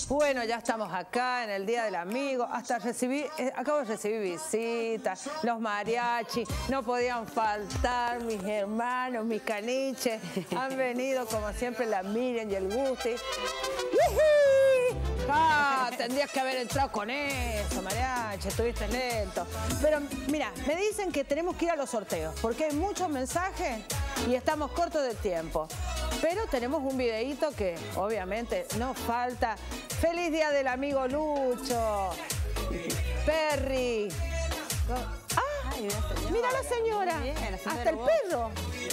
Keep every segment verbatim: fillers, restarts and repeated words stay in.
Bueno, ya estamos acá en el Día del Amigo. Hasta recibí, eh, acabo de recibir visitas, los mariachis, no podían faltar mis hermanos, mis caniches. Han venido como siempre la Miriam y el Gusti. ¡Yují! Ah, tendrías que haber entrado con eso, mariachi, estuviste lento. Pero mira, me dicen que tenemos que ir a los sorteos, porque hay muchos mensajes y estamos cortos de tiempo. Pero tenemos un videíto que obviamente nos falta. ¡Feliz Día del Amigo Lucho! Perry. ¡Ah! Mira la señora. Hasta el perro.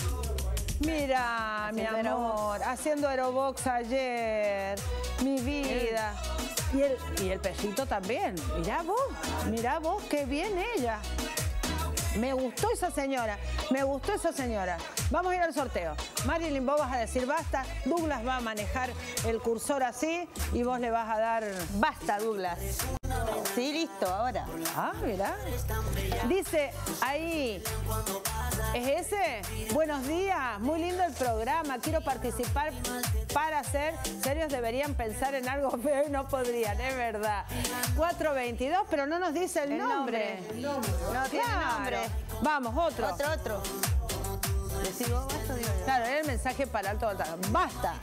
Mira, mi amor, haciendo aerobox ayer. Mi vida. Y el, y el perrito también. Mirá vos, mirá vos, qué bien ella. Me gustó esa señora, me gustó esa señora. Vamos a ir al sorteo. Marilyn, vos vas a decir basta. Douglas va a manejar el cursor así y vos le vas a dar... Basta, Douglas. Sí, listo, ahora. Ah, mira. Dice ahí... ¿Es ese? Buenos días, muy lindo el programa. Quiero participar para ser serios. Deberían pensar en algo feo y no podrían, es verdad. cuatro veintidós, pero no nos dice el, el nombre. nombre. No tiene claro. nombre. Vamos, otro. Otro, otro. ¿Le sigo basta? Digo yo. Claro, era el mensaje para Alto Voltaje. ¡Basta!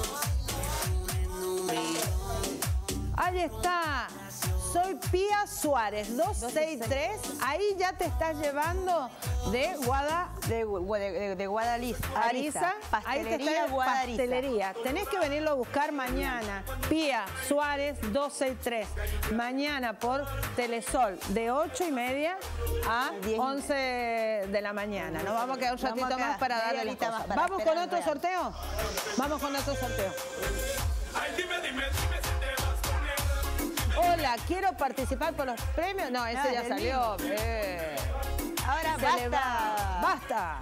Ahí está. Soy Pía Suárez, dos seis tres. Ahí ya te estás llevando de Guada... De, de, de Guadalisa. Arisa. Pastelería, ahí te está Guadalisa. Pastelería. Tenés que venirlo a buscar mañana. Pía Suárez, dos seis tres. Mañana por Telesol, de ocho y media a once de la mañana. Nos vamos a quedar un ratito Vamos más para darle las cosas. ¿Vamos con otro sorteo? Vamos con otro sorteo. Ay, dime, dime, dime si te vas con él. Hola, quiero participar por los premios. No, ese no, ya salió. Eh. Ahora Se basta. le va. ¡Basta!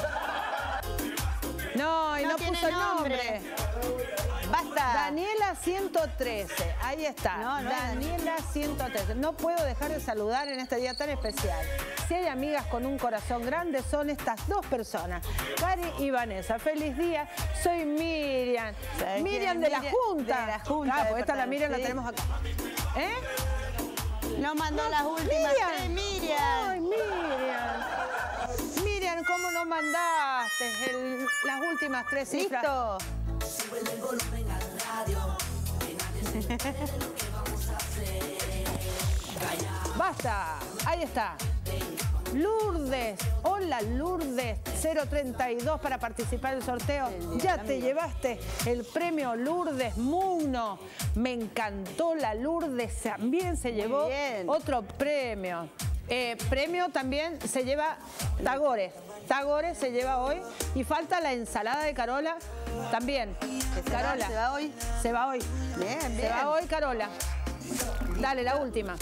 No, y no, no puso el nombre. nombre. Basta. Daniela ciento trece. Ahí está. No, no Daniela ciento trece. No puedo dejar de saludar en este día tan especial. Si hay amigas con un corazón grande, son estas dos personas. Cari y Vanessa. Feliz día. Soy Miriam. Miriam de la Junta. De la Junta. Claro, porque esta la Miriam sí. la tenemos acá. ¿Eh? No mandó No, las últimas Miriam. tres, Miriam. Ay, Miriam. Miriam, ¿cómo no mandaste el, las últimas tres cifras? ¿Listo? Basta. Ahí está. Lourdes. Hola, Lourdes. cero treinta y dos para participar del sorteo. Ya te llevaste el premio Lourdes Muno. Me encantó la Lourdes. También se llevó otro premio. Eh, premio también se lleva Tagore. Tagore se lleva hoy. Y falta la ensalada de Carola también. ¿Se Carola. Va, ¿Se va hoy? Se va hoy. Bien, bien. Se va hoy, Carola. Dale, la última.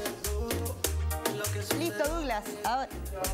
Listo, Douglas. Ahora.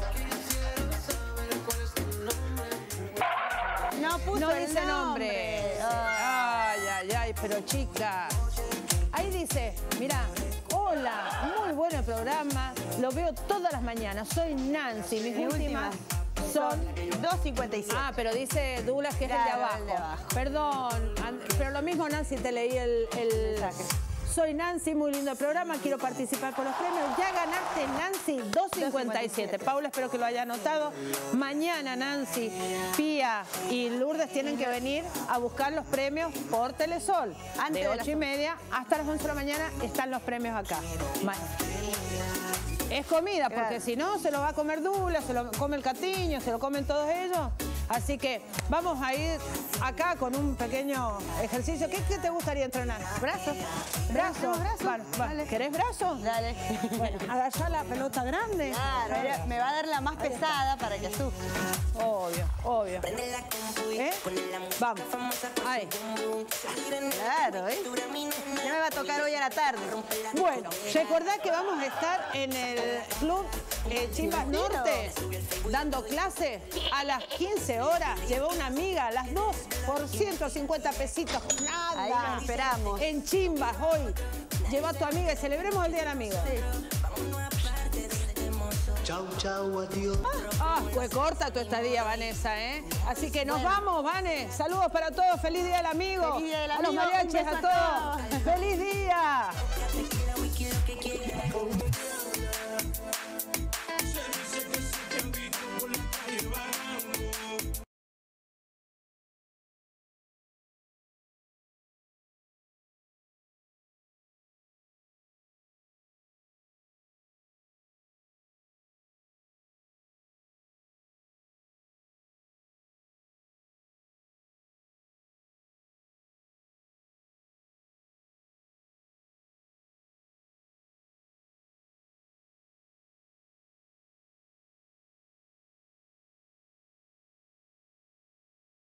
No puso No el dice nombre. nombre. Ay, ay, ay, pero chica. Ahí dice, mira, hola, muy bueno el programa. Lo veo todas las mañanas. Soy Nancy. Mis, Mis últimas, últimas son... dos cincuenta y siete. Ah, pero dice Douglas que es el de Claro, abajo. el de abajo. Perdón, pero lo mismo Nancy, te leí el... el... Soy Nancy, muy lindo el programa, quiero participar por los premios. Ya ganaste, Nancy, dos cincuenta y siete. Paula, espero que lo haya anotado. Mañana, Nancy, Pía y Lourdes tienen que venir a buscar los premios por Telesol. Antes de de las ocho y media hasta las once de la mañana están los premios acá. Ma- Es comida, porque Claro. si no, se lo va a comer Douglas, se lo come el Catiño, se lo comen todos ellos. Así que vamos a ir acá con un pequeño ejercicio. ¿Qué, qué te gustaría entrenar? ¿Brazos? ¿Brazos? Brazos. Bueno, bueno. ¿Querés brazos? Dale. Bueno, agarrá la pelota grande. Claro, era- me va a dar la más pesada para que sufra. Obvio, obvio. ¿Eh? Vamos. Ahí. Claro, ¿eh? Ya me va a tocar hoy a la tarde. Bueno, recordá que vamos a estar en el club eh, Chimbas Norte dando clases a las quince horas. Llevó una amiga a las dos por ciento cincuenta pesitos. Nada. Ahí nos esperamos. En Chimbas hoy. Lleva a tu amiga y celebremos el Día del Amigo. Sí. Chau, chau, adiós. Ah, fue corta tu estadía, Vanessa, ¿eh? Así que nos vamos, Vane. Saludos para todos. Feliz Día del Amigo. Feliz Día del A Amigo. los mariachis, Un beso a a todos. todos. ¡Feliz día!